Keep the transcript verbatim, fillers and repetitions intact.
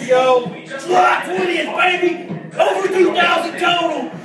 go. July twentieth, baby. Over two thousand total.